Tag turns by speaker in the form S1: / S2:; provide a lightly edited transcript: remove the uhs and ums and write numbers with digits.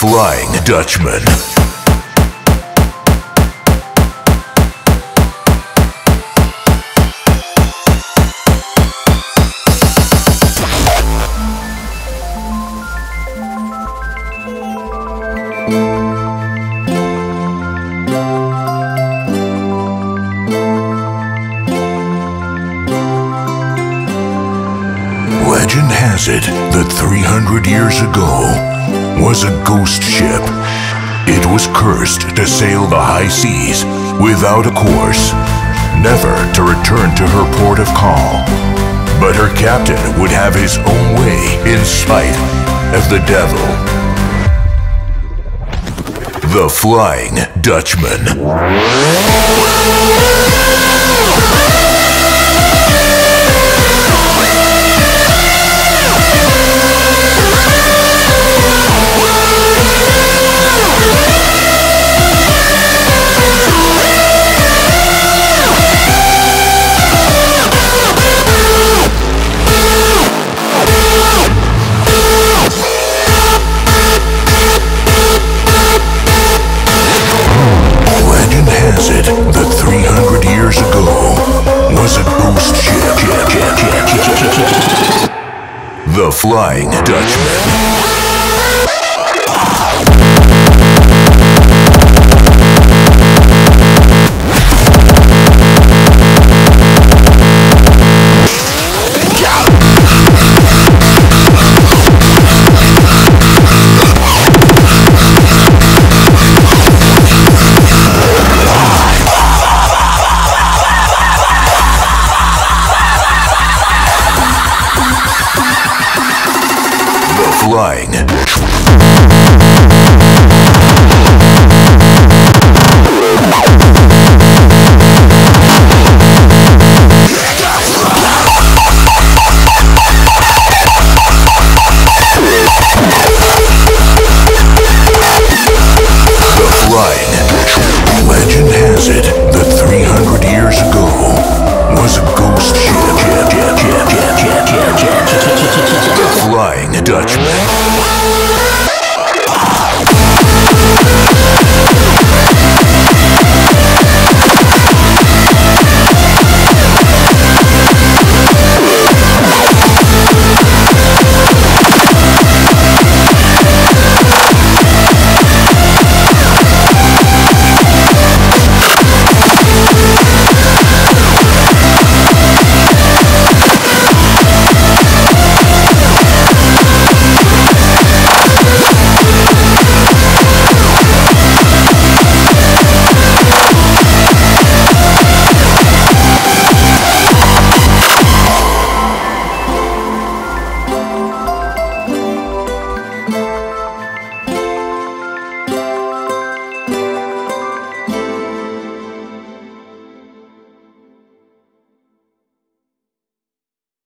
S1: Flying Dutchman. Legend has it that 300 years ago was a ghost ship. It was cursed to sail the high seas without a course, never to return to her port of call. But her captain would have his own way in spite of the devil. The Flying Dutchman. That 300 years ago was a ghost ship. The Flying Dutchman. Flying. Legend has it that 300 years ago was a ghost ship. The Flying Dutchman.